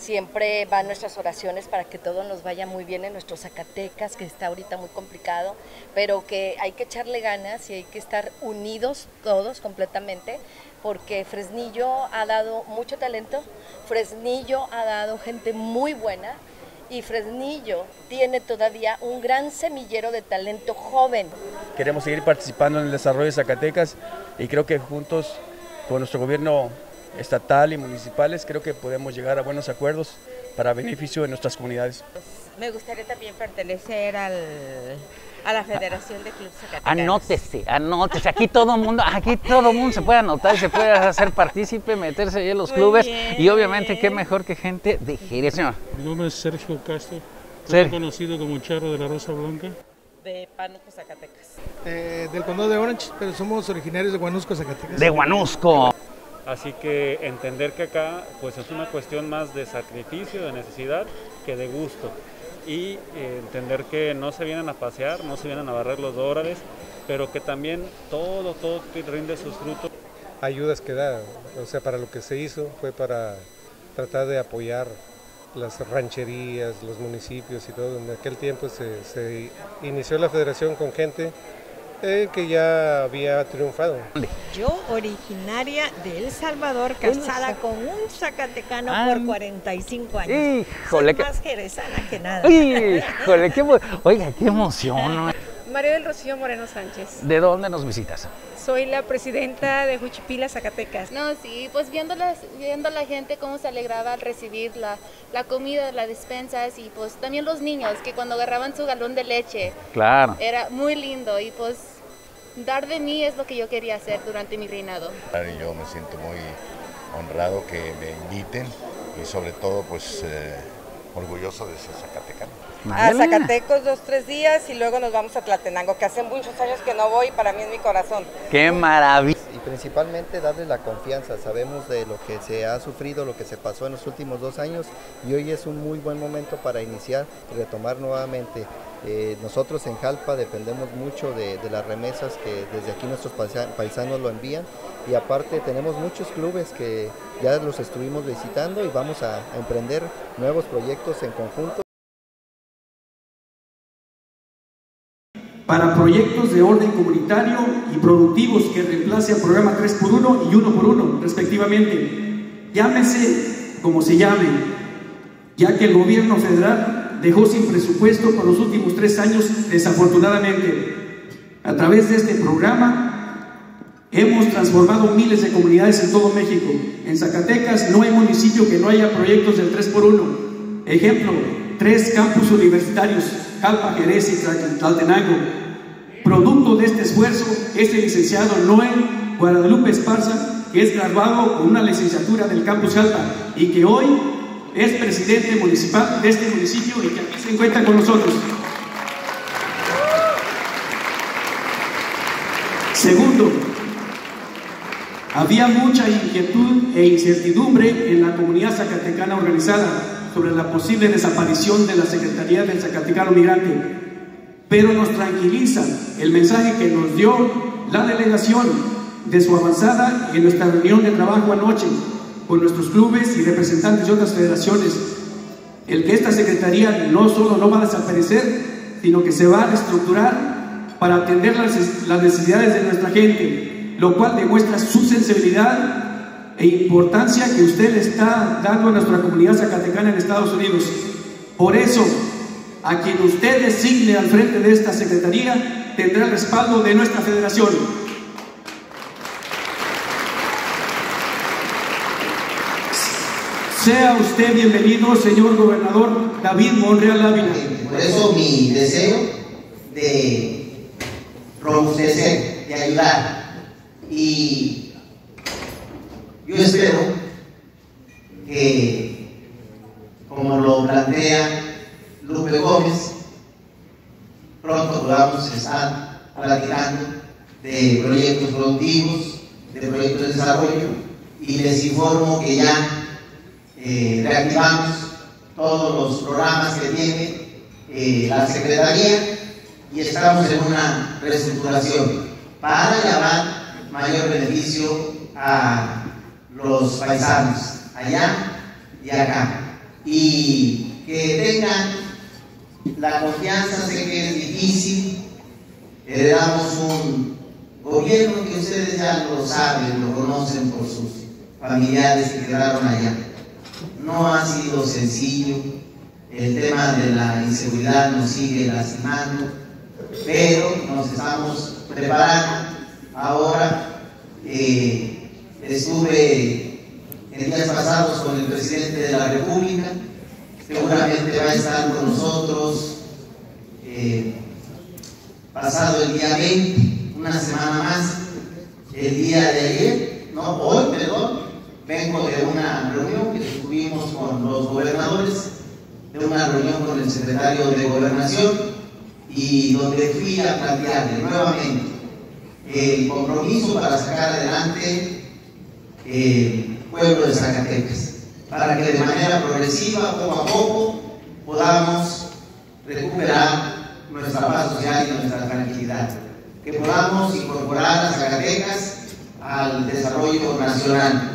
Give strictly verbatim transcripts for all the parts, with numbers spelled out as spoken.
siempre van nuestras oraciones para que todo nos vaya muy bien en nuestro Zacatecas, que está ahorita muy complicado, pero que hay que echarle ganas y hay que estar unidos todos completamente, porque Fresnillo ha dado mucho talento, Fresnillo ha dado gente muy buena, y Fresnillo tiene todavía un gran semillero de talento joven. Queremos seguir participando en el desarrollo de Zacatecas y creo que juntos con nuestro gobierno estatal y municipales creo que podemos llegar a buenos acuerdos para beneficio de nuestras comunidades. Me gustaría también pertenecer al, a la Federación de Clubes Zacatecanos. Anótese, anótese. Aquí todo mundo, aquí todo mundo se puede anotar, se puede hacer partícipe, meterse ahí en los Muy clubes bien. Y obviamente qué mejor que gente de Jerez, señor. Mi nombre es Sergio Castro, Ser. conocido como Charro de la Rosa Blanca. De Pánuco, Zacatecas. Eh, del condado de Orange, pero somos originarios de Huanusco, Zacatecas. De Huanusco. Así que entender que acá pues es una cuestión más de sacrificio, de necesidad, que de gusto. Y eh, entender que no se vienen a pasear, no se vienen a barrer los dólares, pero que también todo, todo rinde sus frutos. Ayudas que da, o sea, para lo que se hizo fue para tratar de apoyar las rancherías, los municipios y todo. En aquel tiempo se, se inició la federación con gente eh, que ya había triunfado. Yo, originaria de El Salvador, casada con un zacatecano ah, por cuarenta y cinco años. Híjole, Soy más jerezana que nada. Híjole, qué, oiga, qué emoción. María del Rocío Moreno Sánchez. ¿De dónde nos visitas? Soy la presidenta de Juchipila, Zacatecas. No, sí, pues viendo la, viendo la gente cómo se alegraba al recibir la, la comida, las despensas y pues también los niños que cuando agarraban su galón de leche. Claro. Era muy lindo y pues dar de mí es lo que yo quería hacer durante mi reinado. Yo me siento muy honrado que me inviten y sobre todo pues eh, orgulloso de ser zacatecano. A Zacatecos dos, tres días y luego nos vamos a Tlatenango, que hace muchos años que no voy y para mí es mi corazón. ¡Qué maravilla! Y principalmente darle la confianza, sabemos de lo que se ha sufrido, lo que se pasó en los últimos dos años y hoy es un muy buen momento para iniciar y retomar nuevamente. Eh, nosotros en Jalpa dependemos mucho de, de las remesas que desde aquí nuestros paisanos lo envían y aparte tenemos muchos clubes que ya los estuvimos visitando y vamos a, a emprender nuevos proyectos en conjunto. Para proyectos de orden comunitario y productivos que reemplace al programa tres por uno y uno por uno respectivamente. Llámese como se llame, ya que el gobierno federal dejó sin presupuesto por los últimos tres años desafortunadamente. A través de este programa hemos transformado miles de comunidades en todo México. En Zacatecas no hay municipio que no haya proyectos del tres por uno. Ejemplo, tres campus universitarios, Jalpa, Jerez y Tlatenango. Producto de este esfuerzo es el licenciado Noel Guadalupe Esparza, que es graduado con una licenciatura del campus Jalpa y que hoy es presidente municipal de este municipio y que aquí se encuentra con nosotros. Segundo, había mucha inquietud e incertidumbre en la comunidad zacatecana organizada sobre la posible desaparición de la Secretaría del Zacatecano Migrante, pero nos tranquiliza el mensaje que nos dio la delegación de su avanzada en nuestra reunión de trabajo anoche con nuestros clubes y representantes de otras federaciones, el que esta Secretaría no solo no va a desaparecer, sino que se va a reestructurar para atender las, las necesidades de nuestra gente, lo cual demuestra su sensibilidad e importancia que usted le está dando a nuestra comunidad zacatecana en Estados Unidos. Por eso, a quien usted designe al frente de esta Secretaría tendrá el respaldo de nuestra federación. Sea usted bienvenido, señor gobernador David Monreal Ávila. Por eso mi deseo de robustecer, de ayudar. Y yo espero que, como lo plantea Lupe Gómez, pronto podamos estar platicando de proyectos productivos, de proyectos de desarrollo, y les informo que ya eh, reactivamos todos los programas que tiene eh, la Secretaría y estamos en una reestructuración para llevar mayor beneficio a los paisanos allá y acá. y que tengan la confianza. Sé que es difícil, heredamos un gobierno que ustedes ya lo saben, lo conocen por sus familiares que quedaron allá. No ha sido sencillo, el tema de la inseguridad nos sigue lastimando, pero nos estamos preparando. Ahora eh, estuve en días pasados con el presidente de la República, seguramente va a estar con nosotros eh, pasado el día veinte, una semana más. El día de ayer, no, hoy, perdón, vengo de una reunión que tuvimos con los gobernadores, de una reunión con el secretario de Gobernación, y donde fui a plantearle nuevamente el compromiso para sacar adelante el pueblo de Zacatecas, para que de manera progresiva, poco a poco, podamos recuperar nuestra paz social y nuestra tranquilidad, que podamos incorporar a Zacatecas al desarrollo nacional.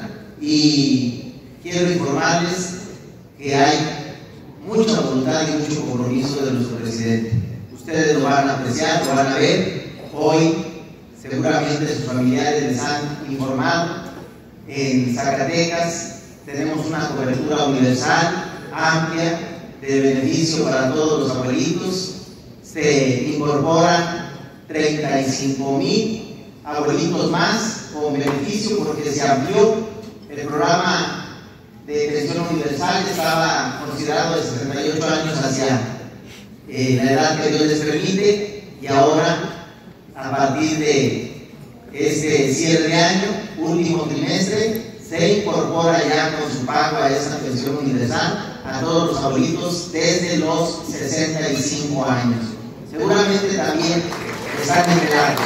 Y quiero informarles que hay mucha voluntad y mucho compromiso de nuestro presidente. Ustedes lo van a apreciar, lo van a ver. Hoy seguramente sus familiares les han informado. En Zacatecas tenemos una cobertura universal, amplia, de beneficio para todos los abuelitos. Se incorporan treinta y cinco mil abuelitos más con beneficio, porque se amplió el programa de pensión universal. Estaba considerado de sesenta y ocho años hacia eh, la edad que Dios les permite, y ahora a partir de este cierre de año, último trimestre, se incorpora ya con su pago a esa pensión universal a todos los abuelitos desde los sesenta y cinco años. Seguramente también están enterados.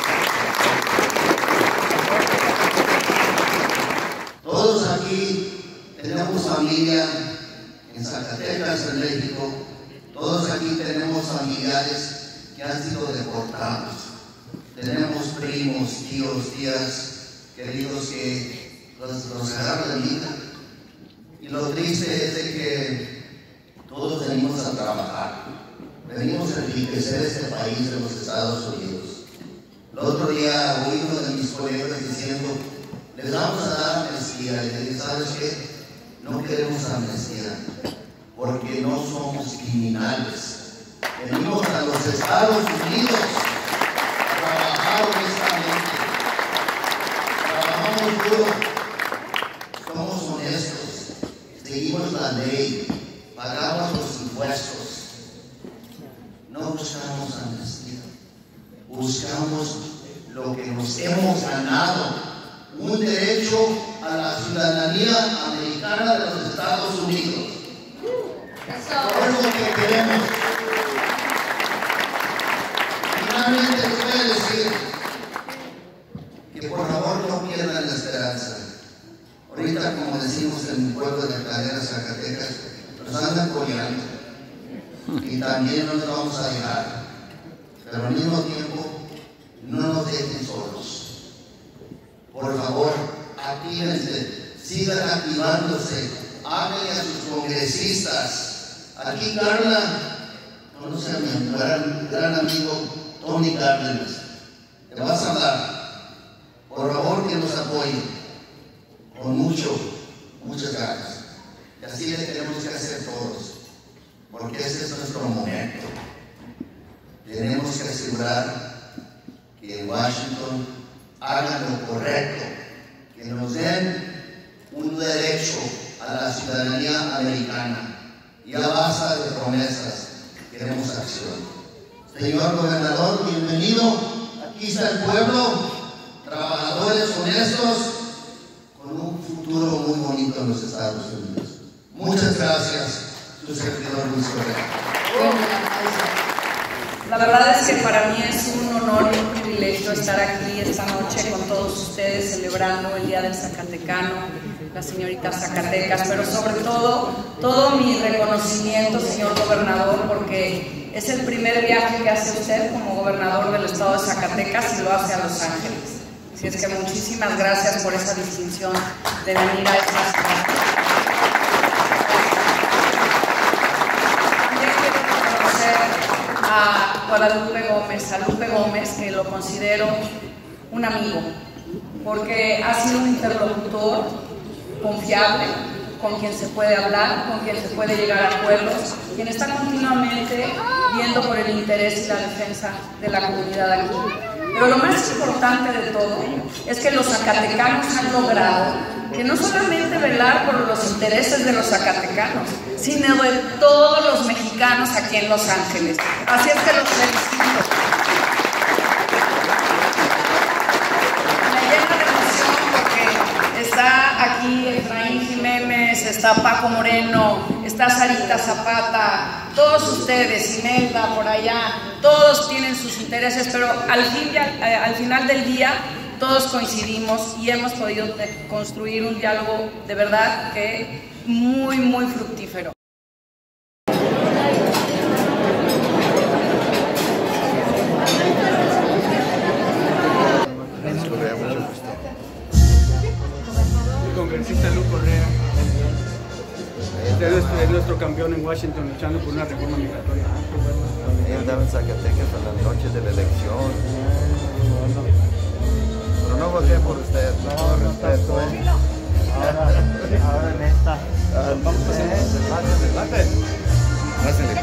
Todos aquí tenemos familia en Zacatecas, en México. Todos aquí tenemos familiares que han sido deportados. Tenemos primos, tíos, tías, queridos que los, los agarran de vida. Y lo triste es de que todos venimos a trabajar. Venimos a enriquecer este país de los Estados Unidos. El otro día oí uno de mis colegas diciendo: les vamos a dar amnistía. Y le dije: ¿sabes qué? No queremos amnistía, porque no somos criminales. Venimos a los Estados Unidos a trabajar honestamente. Trabajamos duro, somos honestos, seguimos la ley, pagamos los impuestos. No buscamos amnistía, buscamos lo que nos hemos ganado, un derecho a la ciudadanía americana de los Estados Unidos. Eso es lo que queremos. Finalmente les voy a decir que por favor no pierdan la esperanza. Ahorita, como decimos en mi pueblo de Cadena, Zacatecas, nos andan coleando y también no nos vamos a dejar, pero al mismo tiempo no nos dejen solos. Por favor, actívense, sigan activándose, háblenle a sus congresistas. Aquí Carla conoce a mi gran, gran amigo Tony Cárdenas, te vas a hablar. Por favor, que nos apoyen con mucho, muchas ganas. Y así le tenemos que hacer todos, porque este es nuestro momento. Tenemos que asegurar que en Washington hagan lo correcto, que nos den un derecho a la ciudadanía americana. Y a base de promesas queremos acción. Señor gobernador, bienvenido. Aquí está el pueblo, trabajadores honestos, con un futuro muy bonito en los Estados Unidos. Muchas gracias, su servidor Luis Correa. La verdad es que para mí es un honor y un privilegio estar aquí esta noche con todos ustedes celebrando el Día del Zacatecano, la señorita Zacatecas, pero sobre todo, todo mi reconocimiento, señor gobernador, porque es el primer viaje que hace usted como gobernador del estado de Zacatecas y lo hace a Los Ángeles. Así es que muchísimas gracias por esa distinción de venir a esta ciudad. a Guadalupe Gómez, a Lupe Gómez, que lo considero un amigo, porque ha sido un interlocutor confiable, con quien se puede hablar, con quien se puede llegar a acuerdos, quien está continuamente viendo por el interés y la defensa de la comunidad aquí. Pero lo más importante de todo es que los zacatecanos han logrado que no solamente velar por los intereses de los zacatecanos, sino de todos los mexicanos aquí en Los Ángeles. Así es que los felicito. Me llena de emoción porque está aquí Efraín Jiménez, está Paco Moreno, está Sarita Zapata, todos ustedes, Imelda por allá, todos tienen sus intereses, pero al, fin, al final del día todos coincidimos y hemos podido construir un diálogo de verdad que muy, muy fructífero. El congresista Lu Correa. Usted es nuestro campeón en Washington luchando por una reforma migratoria. Ahí andaba en Zacatecas a las noches de la elección. Pero no voté por usted, no, todo respeto. ¿Eh? Ahora, ahora en esta. Vamos a hacer el debate.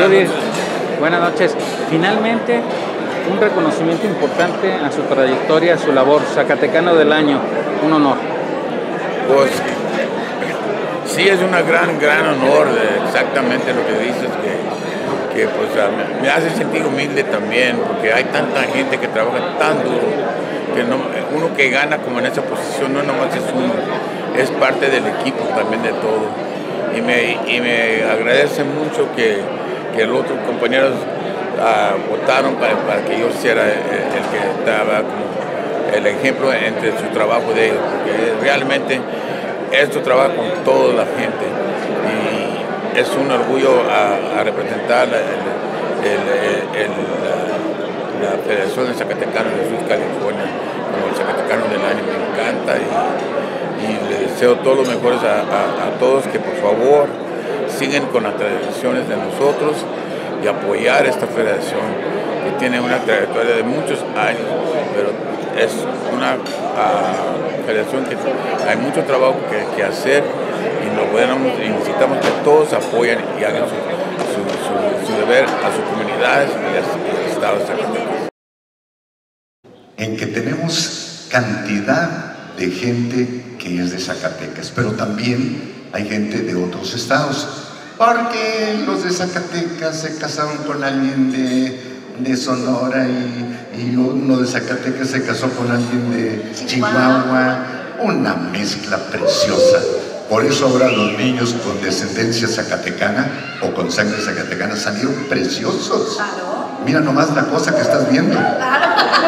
Rudy, buenas noches. Finalmente, un reconocimiento importante a su trayectoria, a su labor, Zacatecano del Año, un honor. Pues sí, es un gran, gran honor, exactamente lo que dices, que, que pues me hace sentir humilde también, porque hay tanta gente que trabaja tan duro, que no, uno que gana como en esa posición no nomás es uno, es parte del equipo también de todo. Y me, y me agradece mucho que, que los otros compañeros uh, votaron para, para que yo hiciera el, el que estaba como el ejemplo entre su trabajo de ellos, porque realmente esto trabaja con toda la gente y es un orgullo a, a representar el, el, el, la, la Federación de Zacatecanos de Sur California como el Zacatecano del Año. Me encanta y, y le deseo todos los mejores a, a, a todos, que por favor sigan con las tradiciones de nosotros y apoyar esta federación que tiene una trayectoria de muchos años, pero es una uh, federación que hay mucho trabajo que, que hacer y, lo podemos, y necesitamos que todos apoyen y hagan su, su, su, su deber a sus comunidades y al estado de Zacatecas. En que tenemos cantidad de gente que es de Zacatecas, pero también hay gente de otros estados, porque los de Zacatecas se casaron con alguien de de Sonora y, y uno de Zacatecas se casó con alguien de Chihuahua, una mezcla preciosa. Por eso ahora los niños con descendencia zacatecana o con sangre zacatecana salieron preciosos. Claro. Mira nomás la cosa que estás viendo. Claro.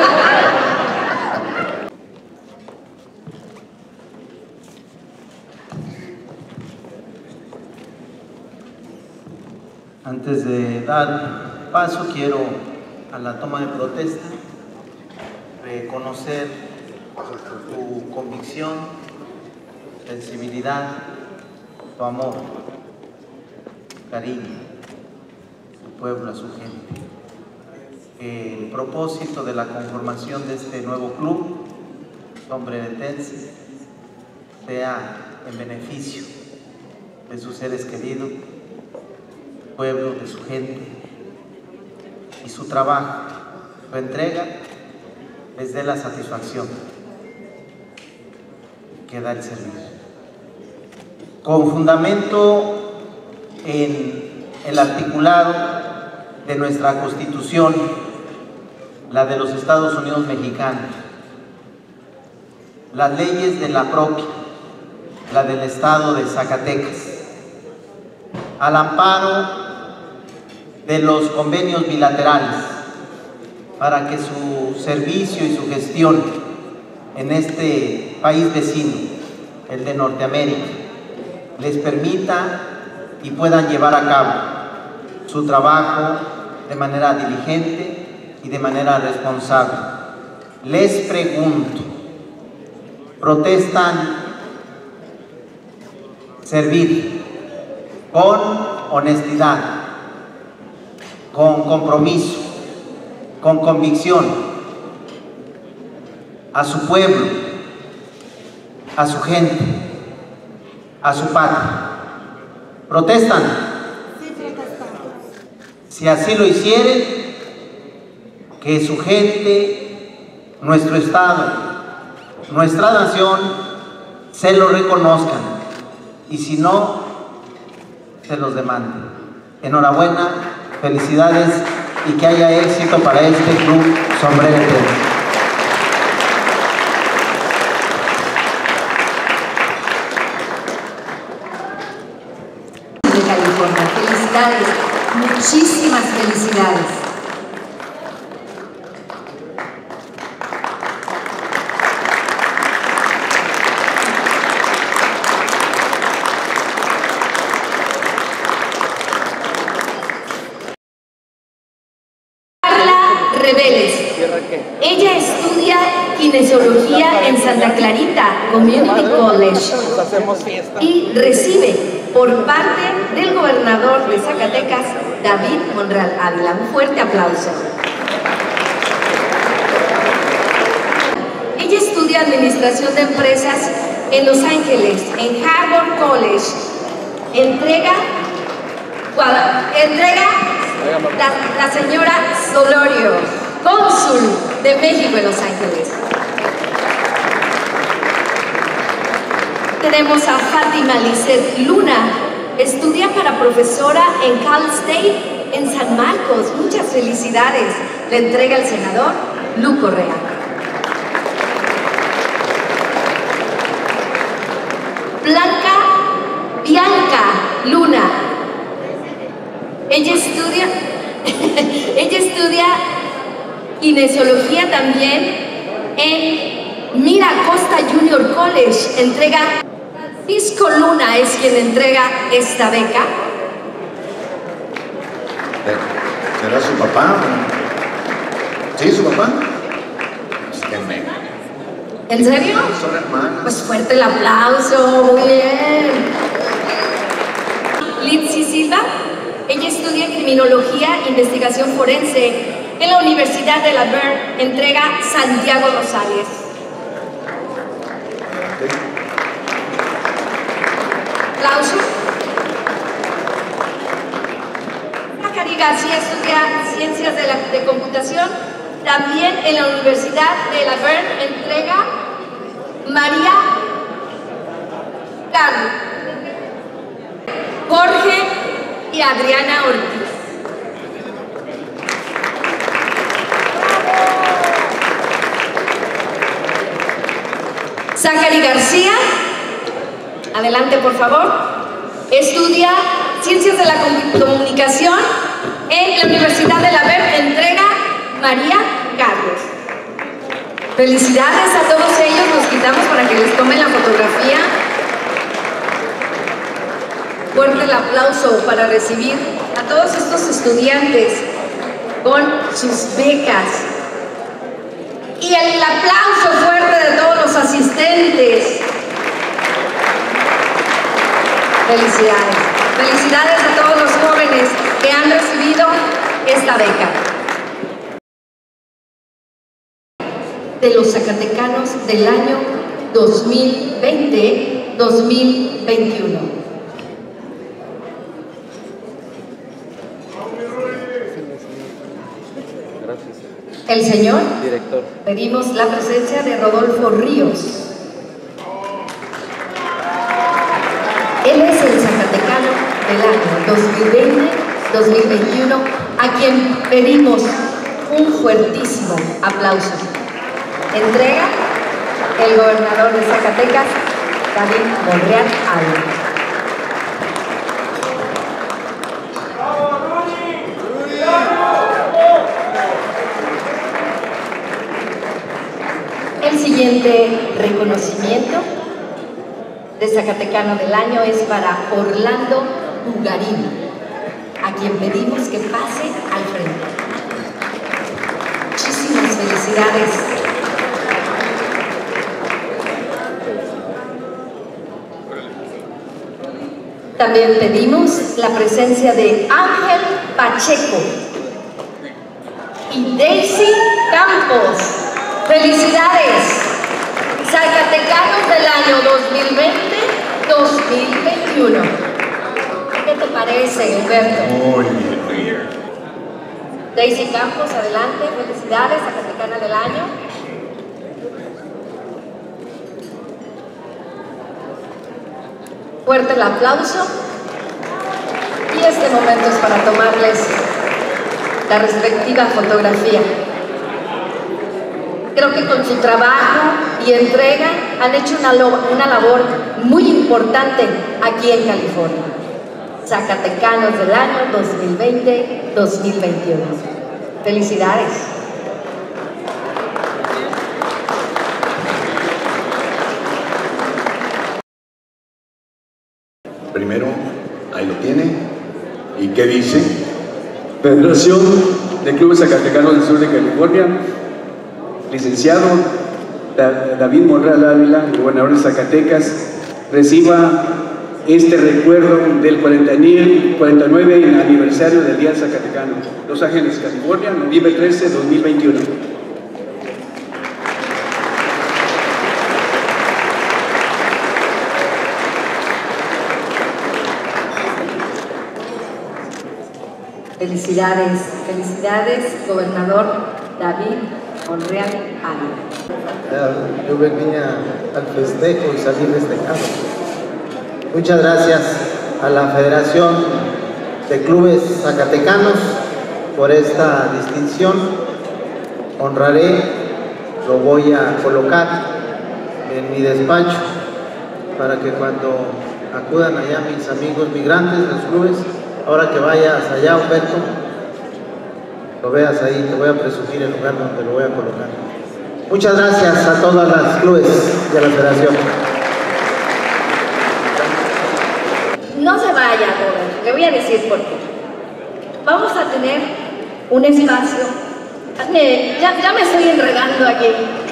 Antes de dar paso, quiero a la toma de protesta reconocer tu convicción, sensibilidad, tu amor, cariño a su pueblo, a su gente. Que el propósito de la conformación de este nuevo club sombreretense sea en beneficio de sus seres queridos, pueblo, de su gente, y su trabajo, su entrega, les dé la satisfacción que da el servicio. Con fundamento en el articulado de nuestra Constitución, la de los Estados Unidos mexicanos, las leyes de la propia, la del Estado de Zacatecas, al amparo de los convenios bilaterales, para que su servicio y su gestión en este país vecino, el de Norteamérica, les permita y puedan llevar a cabo su trabajo de manera diligente y de manera responsable. Les pregunto, ¿protestan servir con honestidad, con compromiso, con convicción a su pueblo, a su gente, a su patria? ¿Protestan? Sí, protestamos. Si así lo hicieren, que su gente, nuestro estado, nuestra nación, se lo reconozcan, y si no, se los demanden. Enhorabuena, felicidades y que haya éxito para este club sombreretense. De California, felicidades, muchísimas felicidades. Ella estudia kinesiología en Santa Clarita Community College y recibe por parte del gobernador de Zacatecas, David Monreal Ávila. Un fuerte aplauso. Ella estudia administración de empresas en Los Ángeles, en Harbor College. Entrega, entrega la, la señora Solorio, cónsul de México en Los Ángeles. Tenemos a Fátima Lisset Luna, estudia para profesora en Cal State en San Marcos. Muchas felicidades. Le entrega el senador Lu Correa. Blanca Bianca Luna. Ella estudia, ella estudia kinesiología también en Mira Costa Junior College. Entrega, Francisco Luna es quien entrega esta beca. ¿Será su papá? ¿Sí, su papá? ¿En serio? Son hermanas. Pues fuerte el aplauso, muy bien. Litzy Silva, ella estudia criminología e investigación forense en la Universidad de La Verne, entrega Santiago Rosales. Aplauso. Cari García estudia Ciencias de la de Computación, también en la Universidad de La Verne, entrega María Carlos, Jorge y Adriana Ortiz. Zachary García, adelante por favor, estudia Ciencias de la Comunicación en la Universidad de La Verne, entrega María Carlos. Felicidades a todos ellos, nos quitamos para que les tomen la fotografía. Fuerte el aplauso para recibir a todos estos estudiantes con sus becas. Y el aplauso fuerte de todos los asistentes. Felicidades. Felicidades a todos los jóvenes que han recibido esta beca. De los zacatecanos del año dos mil veinte dos mil veintiuno. El señor, director, pedimos la presencia de Rodolfo Ríos. Él es el zacatecano del año dos mil veinte dos mil veintiuno, a quien pedimos un fuertísimo aplauso. Entrega el gobernador de Zacatecas, David Monreal Alba. El siguiente reconocimiento de Zacatecano del año es para Orlando Bugarín, a quien pedimos que pase al frente. Muchísimas felicidades. También pedimos la presencia de Ángel Pacheco y Daisy Campos. ¡Felicidades! Zacatecanos del año dos mil veinte dos mil veintiuno. ¿Qué te parece, Humberto? Muy bien, muy bien. Daisy Campos, adelante. Felicidades, Zacatecana del año. Fuerte el aplauso. Y este momento es para tomarles la respectiva fotografía. Creo que con su trabajo y entrega han hecho una, una labor muy importante aquí en California. Zacatecanos del año dos mil veinte dos mil veintiuno. Felicidades. Primero, ahí lo tiene. ¿Y qué dice? Federación de Clubes Zacatecanos del Sur de California, licenciado David Monreal Ávila, el gobernador de Zacatecas, reciba este recuerdo del cuarenta y nueve aniversario del Día del Zacatecano. Los Ángeles, California, noviembre trece, dos mil veintiuno. Felicidades, felicidades, gobernador David Monreal Ávila. Yo venía al festejo y salí destacado. Muchas gracias a la Federación de Clubes Zacatecanos por esta distinción. Honraré, lo voy a colocar en mi despacho para que cuando acudan allá mis amigos migrantes de los clubes, ahora que vayas allá, Humberto, lo veas ahí, te voy a presumir el lugar donde lo voy a colocar. Muchas gracias a todas las clubes de la Federación. No se vaya, joven, le voy a decir por qué. Vamos a tener un espacio. Me, ya, ya me estoy enredando aquí.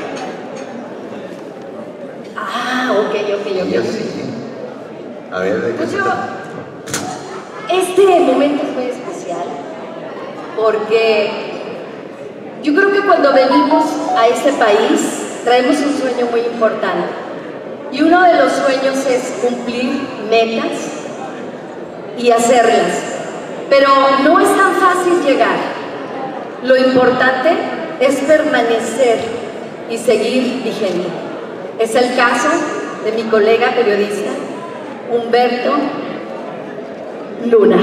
Ah, ok, ok, ok. A ver, ¿de qué se trata? Este momento es muy especial porque yo creo que cuando venimos a este país traemos un sueño muy importante y uno de los sueños es cumplir metas y hacerlas, pero no es tan fácil llegar. Lo importante es permanecer y seguir vigente. Es el caso de mi colega periodista Humberto Luna.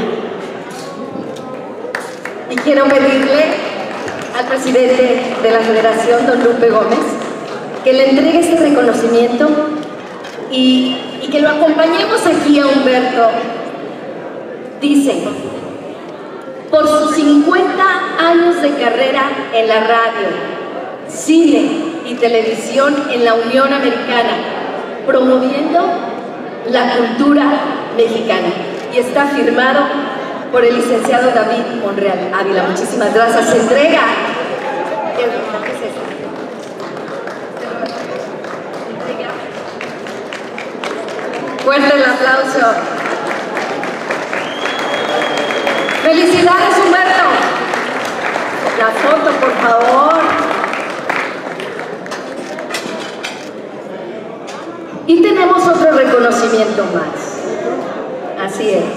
Y quiero pedirle al presidente de la Federación, don Lupe Gómez, que le entregue este reconocimiento y, y que lo acompañemos aquí a Humberto. Dice, por sus cincuenta años de carrera en la radio, cine y televisión en la Unión Americana, promoviendo la cultura mexicana. Y está firmado por el licenciado David Monreal Ávila. Muchísimas gracias. Se entrega. ¿Qué es esto? Fuerte el aplauso. ¡Felicidades, Humberto! La foto, por favor. Y tenemos otro reconocimiento más. Así es.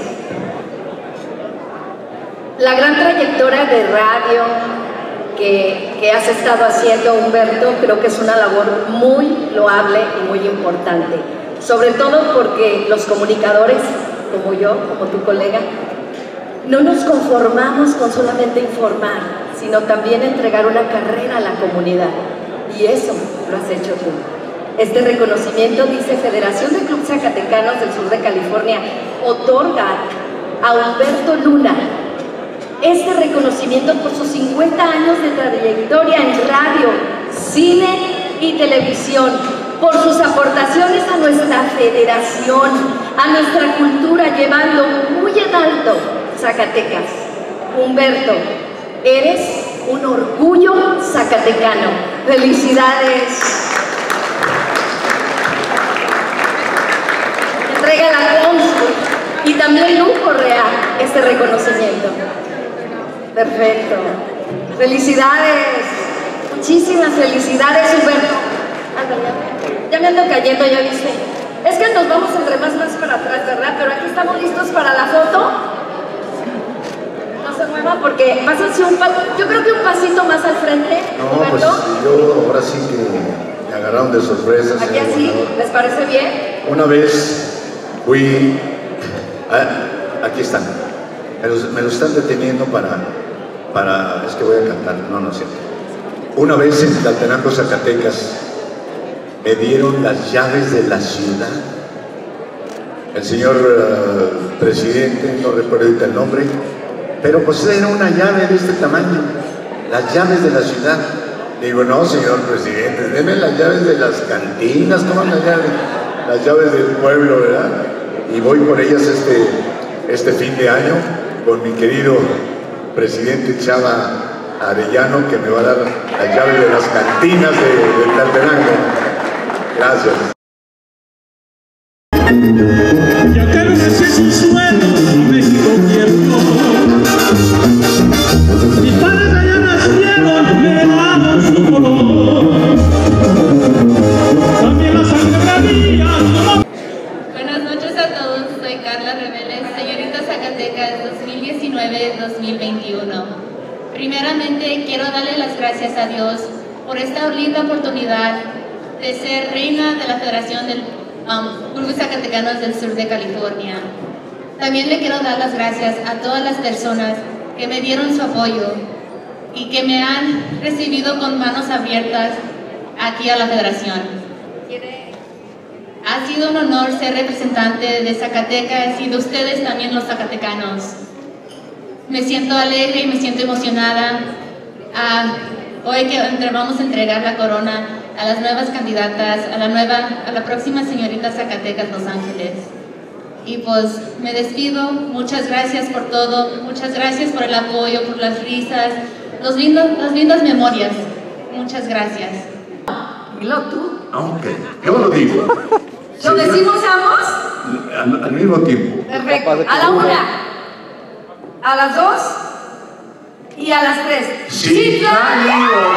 La gran trayectoria de radio que, que has estado haciendo, Humberto, creo que es una labor muy loable y muy importante. Sobre todo porque los comunicadores, como yo, como tu colega, no nos conformamos con solamente informar, sino también entregar una carrera a la comunidad. Y eso lo has hecho tú. Este reconocimiento, dice Federación de Clubes Zacatecanos del Sur de California, otorga a Humberto Luna este reconocimiento por sus cincuenta años de trayectoria en radio, cine y televisión, por sus aportaciones a nuestra federación, a nuestra cultura, llevando muy en alto Zacatecas. Humberto, eres un orgullo zacatecano. ¡Felicidades! Entrega la cónsul y también Lu Correa este reconocimiento. Perfecto. ¡Felicidades! Muchísimas felicidades, Humberto. Ya me ando cayendo, ya viste. Es que nos vamos entre más más para atrás, ¿verdad? Pero aquí estamos listos para la foto. No se mueva porque pásense un paso. Yo creo que un pasito más al frente. No, Humberto. pues yo ahora sí que me agarraron de sorpresa. Aquí así, ¿les parece bien? Una vez fui, ah, aquí están, me los, me los están deteniendo para, para, es que voy a cantar, no, no es cierto. Una vez en Tlaltenango, Zacatecas, me dieron las llaves de la ciudad. El señor uh, presidente, no recuerdo ahorita el nombre, pero pues era una llave de este tamaño, las llaves de la ciudad. Digo, no, señor presidente, deme las llaves de las cantinas, toman las llaves, las llaves del pueblo, ¿verdad? Y voy por ellas este, este fin de año con mi querido presidente Chava Arellano, que me va a dar las llaves de las cantinas de, de Tlaltenango. Gracias. Ya que no sé sus sueños, México cierto. Mis padres allá nacieron, me daban su color. También la sangre mía. Buenas noches a todos, soy Carla Reveles, señorita Zacatecas dos mil diecinueve dos mil veintiuno. veintiuno. Primeramente, quiero darle las gracias a Dios por esta linda oportunidad de ser reina de la Federación de um, Clubes Zacatecanos del Sur de California. También le quiero dar las gracias a todas las personas que me dieron su apoyo y que me han recibido con manos abiertas aquí a la Federación. Ha sido un honor ser representante de Zacatecas y de ustedes también los zacatecanos. Me siento alegre y me siento emocionada a, hoy que vamos a entregar la corona a las nuevas candidatas, a la, nueva, a la próxima señorita Zacatecas Los Ángeles. Y pues me despido, muchas gracias por todo, muchas gracias por el apoyo, por las risas, los lindos, las lindas memorias. Muchas gracias. Dilo tú. Ok, yo lo digo. ¿Lo decimos ambos? Al, al mismo tiempo. Perfecto. A la una, a las dos y a las tres. Sí, claro.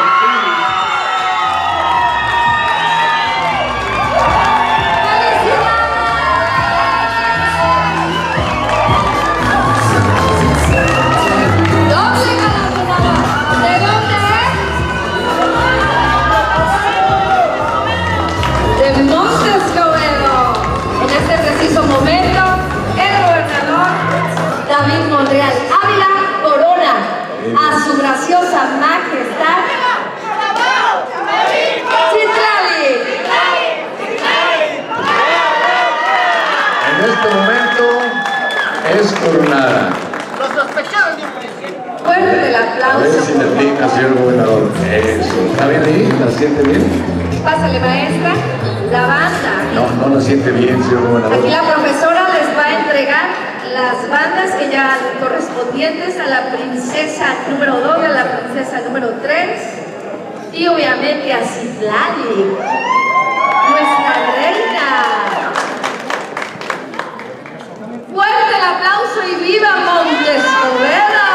David Monreal Ávila corona a su graciosa majestad Citlali. En este momento es coronada. Los sospecharon de un principio. Fuerte el A ver aplauso. si le pica, señor gobernador. Eso. ¿Está bien ahí? ¿La siente bien? Pásale, maestra. La banda. No, no la siente bien, señor gobernador. Aquí la profesora les va a entregar las bandas que ya correspondientes a la princesa número dos, a la princesa número tres y obviamente a Citlali, nuestra reina. Fuerte el aplauso y viva Montescovedo.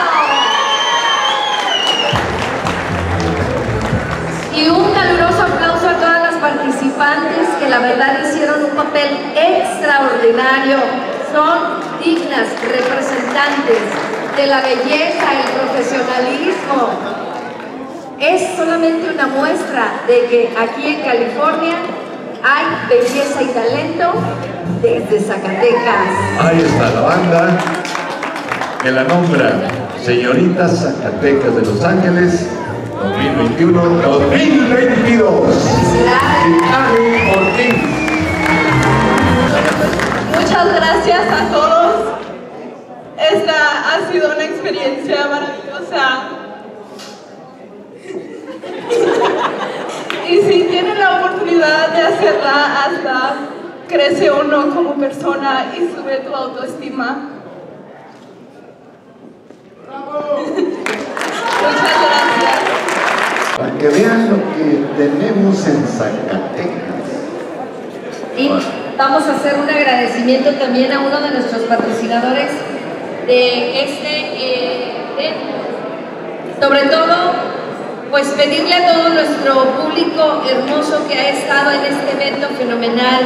Y un caluroso aplauso a todas las participantes que la verdad hicieron un papel extraordinario. Son dignas representantes de la belleza, el profesionalismo. Es solamente una muestra de que aquí en California hay belleza y talento desde Zacatecas. Ahí está la banda que la nombra señorita Zacatecas de Los Ángeles dos mil veintiuno dos mil veintidós. Citlali Ortiz. Muchas gracias a todos. Esta ha sido una experiencia maravillosa. Y si tienen la oportunidad de hacerla, hasta crece uno como persona y sube tu autoestima. Muchas gracias. Para que vean lo que tenemos en Zacatecas. Y vamos a hacer un agradecimiento también a uno de nuestros patrocinadores de este eh, evento. Sobre todo, pues pedirle a todo nuestro público hermoso que ha estado en este evento fenomenal.